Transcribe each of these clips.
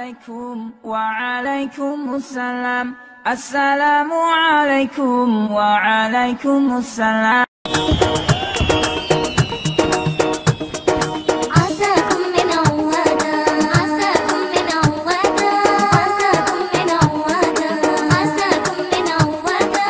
عليكم وعليكم السلام. السلام عليكم وعليكم السلام. عساكم من عوادا، عساكم من عوادا، عساكم من عوادا، عساكم من عوادا.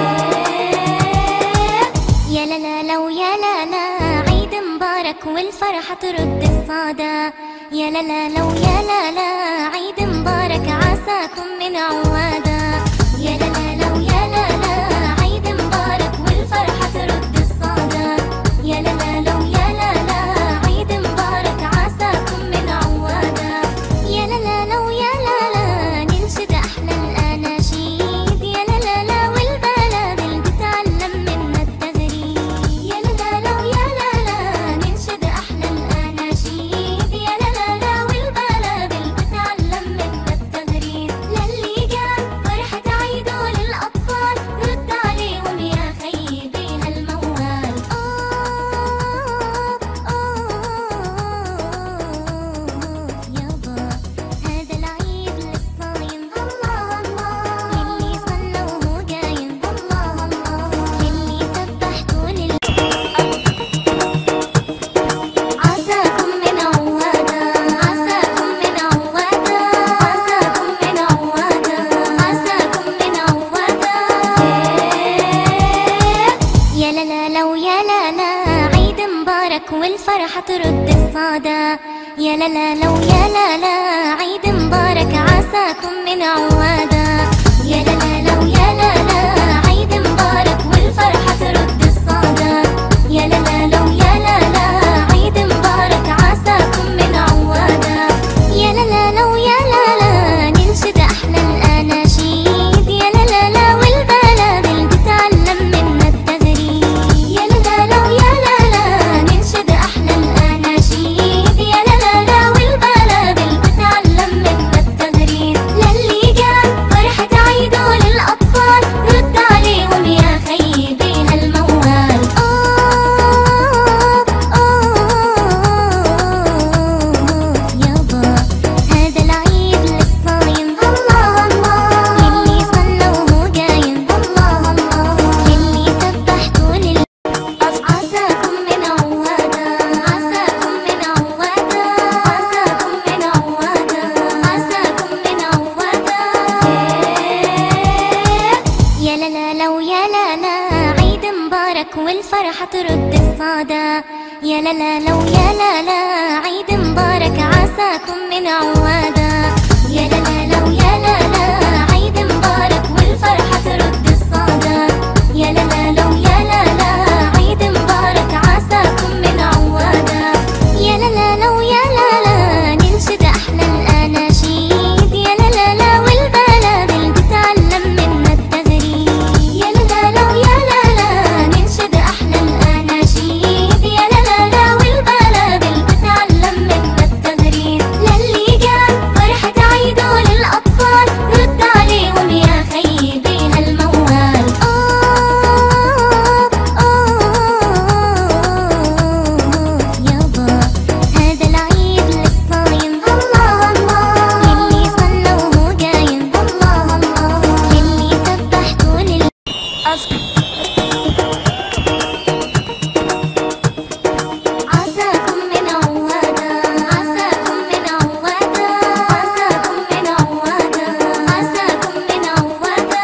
يا لا لا لا ويا لا لا، عيد مبارك والفرحة ترد الصدى. يا لا لا لا ويا لا لا، عيد مبارك عساكم من عوادا. يا لا لا لا ويا لا لا، عيد مبارك والفرحة ترد الصدى. يا لا لا لا ويا لا لا، عيد مبارك عساكم من عوادا. يا لا لا لا ويا لا لا، ننشد أحلى الأناشيد. يا لا لا لا والبلابل بتعلم منا التغريد. يا لا لا لا ويا لا لا، ننشد أحلى الأناشيد. يا لا لا لا والبلابل بتعلم منا التغريد. للي جاب فرحة عيده للأطفال، رد عليهم يا خيبي هالموال. يابا هذا العيد للصايم، الله الله. للي صلى وهو قايم، الله الله. للي سبح طول عساكم من عوادا، عساكم من عوادا، عساكم من عوادا، عساكم من عوادا. يا لا لا لا ويا لا لا، عيد مبارك والفرحة ترد الصدى. يا لا لا لا ويا لا لا، عيد مبارك عساكم من عوادا. يا لا لا لا ويا لا لا، عيد مبارك والفرحة ترد الصدى. يا لا لا لا ويا لا لا، عيد مبارك عساكم من عوادا. يا لا لا لا ويا لا لا، ننشد أحلى الأناشيد. يا لا لا لا والبلابل بتعلم منا التغريد. يا لا لا لا ويا لا لا، ننشد أحلى الأناشيد. يا لا لا لا والبلابل بتعلم منا التغريد. للي جاب فرحة عيده للأطفال، رد عليهم يا خيبي هالموال. يابا هذا العيد للصايم، الله الله. للي صلى وهو قايم، الله الله. للي سبح طول عساكم من عوادا، عساكم من عوادا، عساكم من عوادا، عساكم من عوادا. يا لا لا لا ويا لا لا، عيد مبارك والفرحة ترد الصدى. يا لا لا لا ويا لا لا، عيد مبارك عساكم من عوادا. يا لا لا لا ويا لا لا، عيد مبارك والفرحة ترد الصدى. يا لا لا لا ويا لا لا، عيد مبارك عساكم من عوادا. يا لا لا لا ويا لا لا، ننشد أحلى الأناشيد. يا لا لا لا والبلابل بتعلم منا التغريد. يا لا لا لا ويا لا لا، ننشد أحلى الأناشيد. يا لا لا لا والبلابل بتعلم منا التغريد. للي جاب فرحة عيده للأطفال، رد عليهم يا خيبي هالموال. يابا هذا العيد للصايم، الله الله. للي صلى وهو قايم، الله الله. للي سبح طول عساكم من عوادا، عساكم من عوادا، عساكم من عوادا، عساكم من عوادا.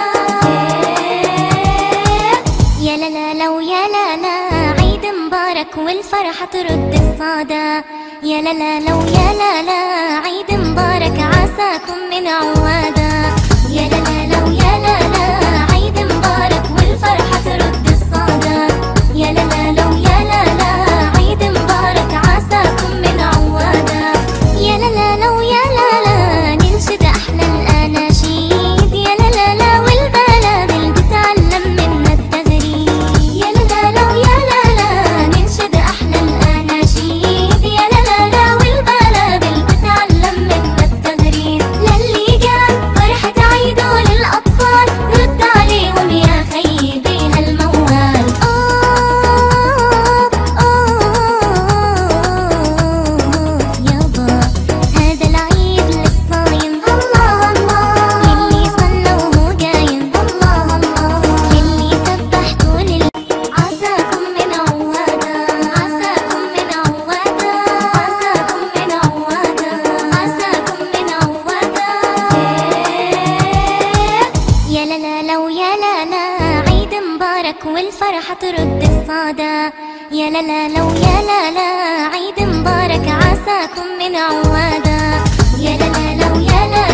يا لا لا لا ويا لا لا، عيد مبارك والفرحة ترد الصدى. يا لا لا لا ويا لا لا، عيد مبارك عساكم من عوادا. يا لا لا لا ويا لا لا، عيد مبارك والفرحة ترد الصدى. يا لا لا لا ويا لا لا، عيد مبارك عساكم من عوادا. يا لا لا لا ويا لا لا، ننشد أحلى الأناشيد. يا لا لا لا والبلابل بتعلم منا التغريد. يا لا لا لا ويا لا لا، ننشد أحلى الأناشيد. يا لا لا لا والبلابل بتعلم يا لا لا لو يا لا لا عيد مبارك عساكم من عوادا. يا لا لا لو يا لا